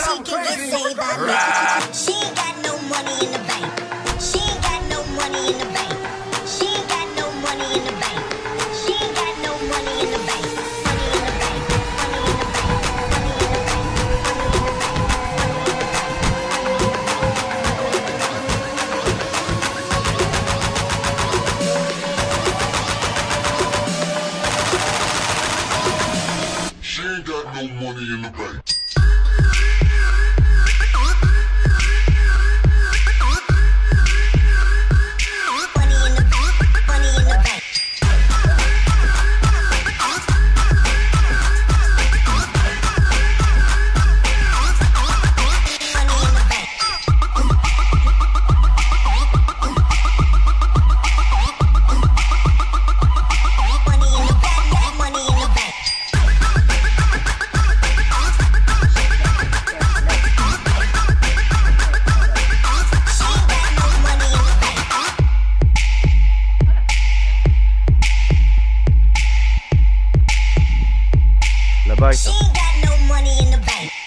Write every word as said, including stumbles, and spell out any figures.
she can get saved by me. She ain't got no money in the bank. She ain't got no money in the bank. She ain't got no money in the bank. She ain't got no money in the bank. Money in the bank. Money in the bank. Money in the bank. She ain't got no money in the bank. Là-bas, She ain't got no money in the bank.